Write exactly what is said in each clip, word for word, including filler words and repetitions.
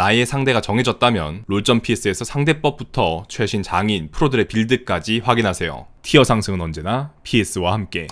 나의 상대가 정해졌다면 롤.피에스에서 상대법부터 최신 장인, 프로들의 빌드까지 확인하세요. 티어 상승은 언제나 피에스와 함께.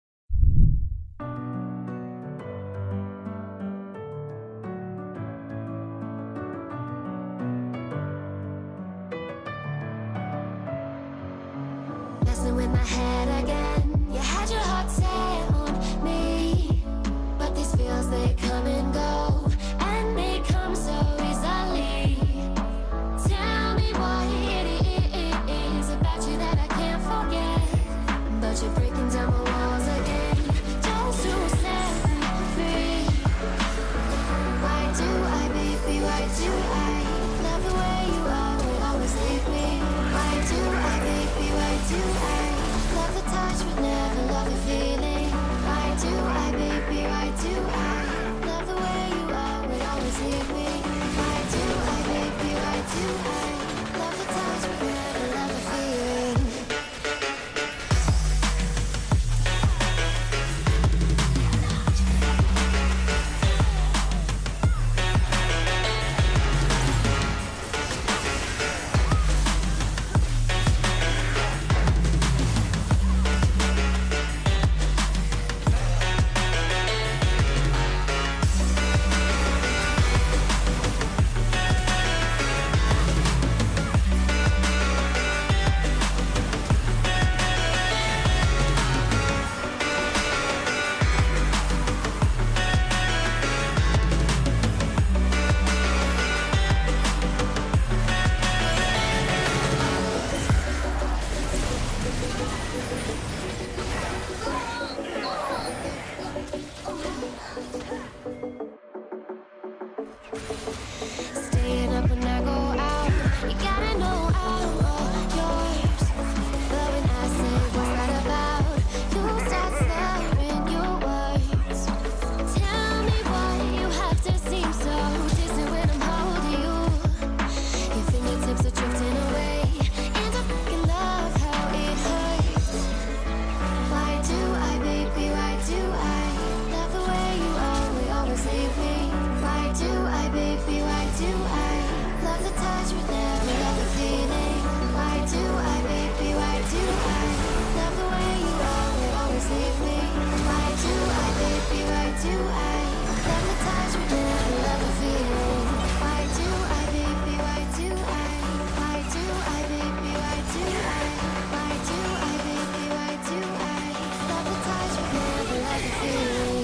Messing with my head again. You had your heart set on me, but these feels they come and go, and they come so easily. Tell me what it is about you that I can't forget, but you're breaking down my walls again, just to set me free. Why do I, baby, why do I love the way you are, will always leave me? Why do I, baby, why do I love the touch but never love the feeling? Why do I, baby, why do I love the way you are, will always leave me? Why do I, baby, why do I love the touch but never love the feeling? Staying up when I go out, you gotta know I'm all yours. But when I say what's that about, you start slurring your words. Tell me why you have to seem so distant when I'm holding you. Your fingertips are drifting away, and I fucking love how it hurts. Why do I, baby, why do I love the way you are, will always leave me? Why do I, baby, why do I love the touch but never love the feeling? Why do I, baby, why do I love the way you are, will always leave me? Why do I, baby, why do I love the touch but never love the feeling? Why do I, baby, why do I why do I, baby, why do I why do I, baby, why do I love the touch but never love the feeling?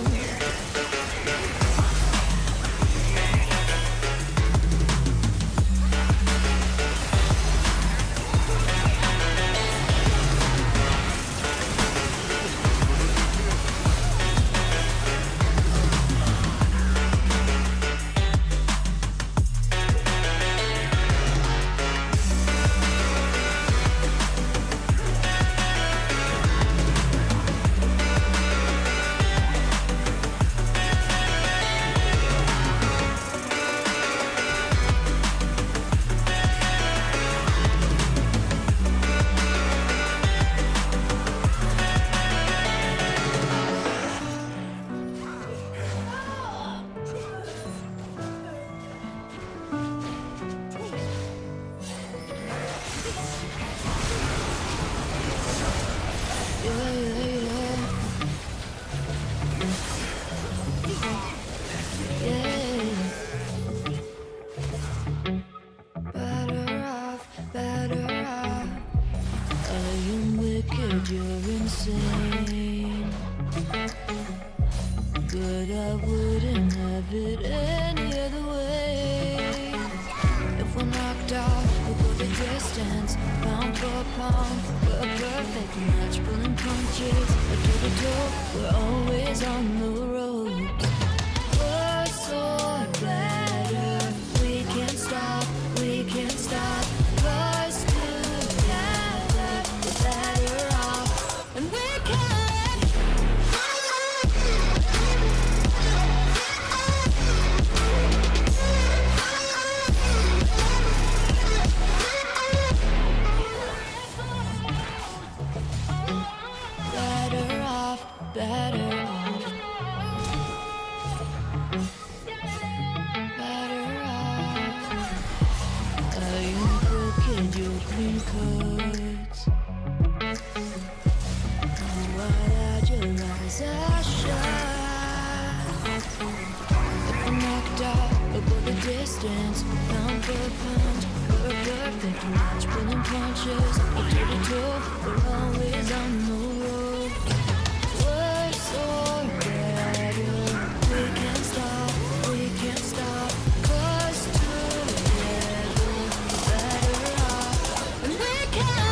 You're insane, but I wouldn't have it any other way. If we're knocked out, we'll go the distance, pound for pound. We're a perfect match, pulling punches, but toe to toe, we're always on the road. We're so better, we can't stop, we can't stop. Us together, we're better off, and we can. Better off, better off. distance, pound for pound, we're perfect match, pulling punches, toe to toe, we're always on the road. We're so ready, we can't stop, we can't stop, 'cause together we're better off, and we can't.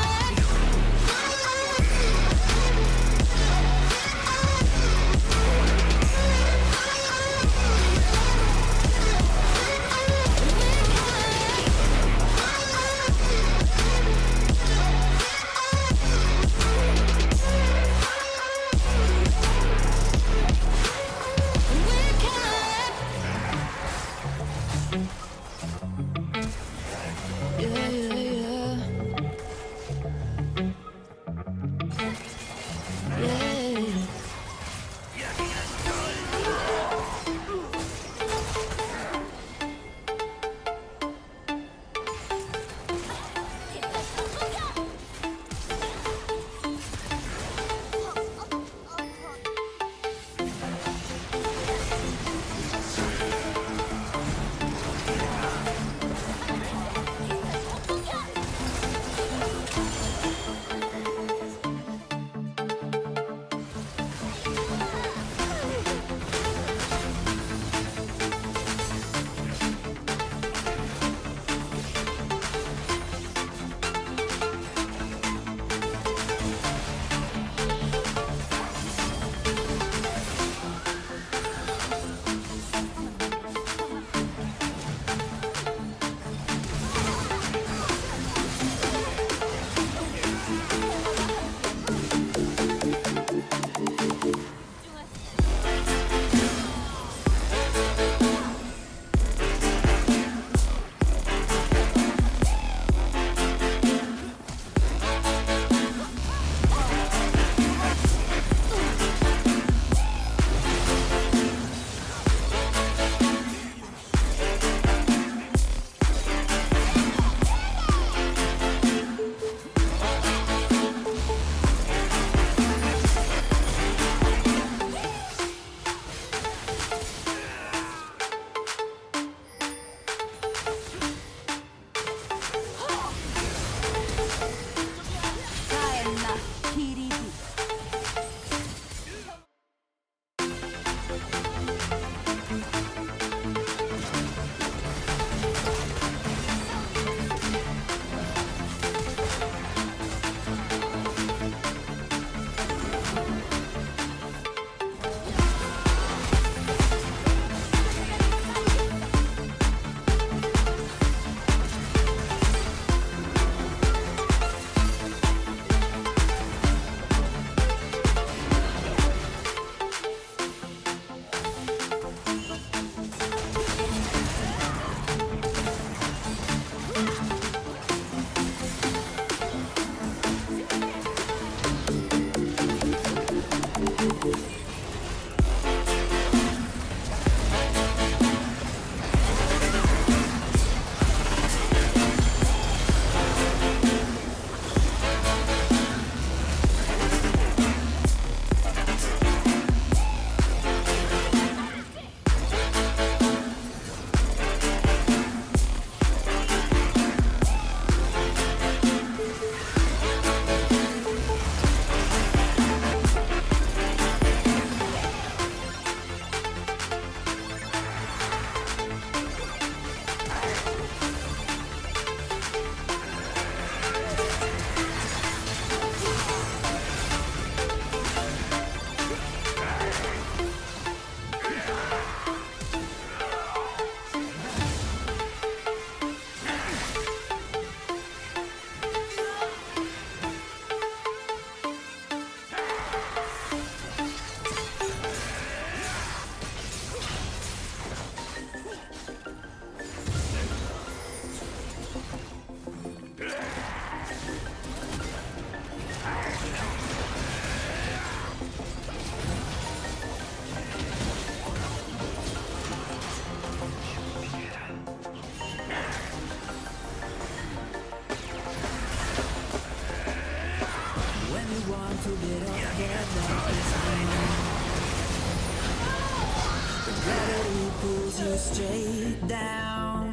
pulls you straight down.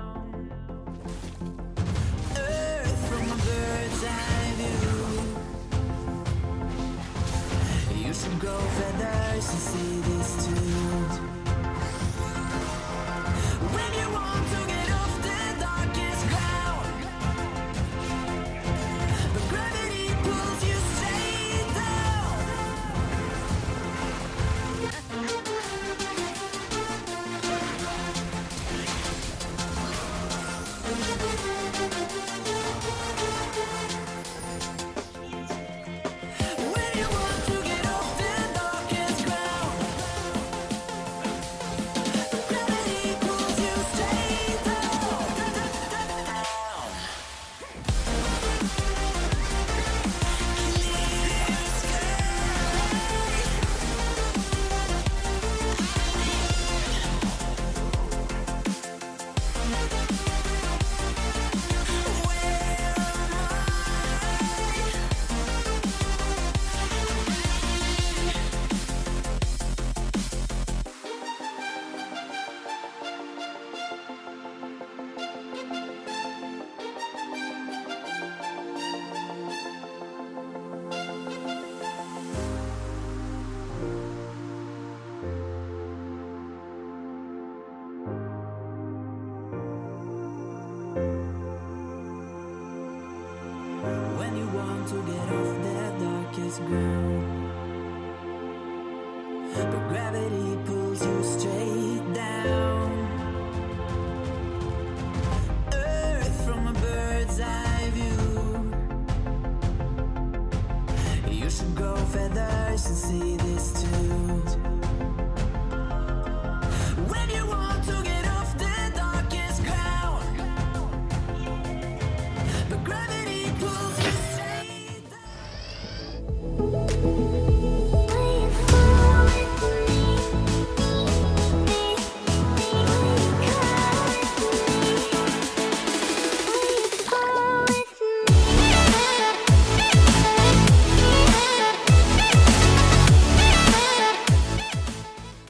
Earth from a bird's eye view. You should grow feathers to see this too. When you want to get off the darkest ground, but gravity pulls you straight down. When you want to get off the darkest ground, but gravity pulls you straight down. When you want to get off that darkest ground, but gravity pulls you straight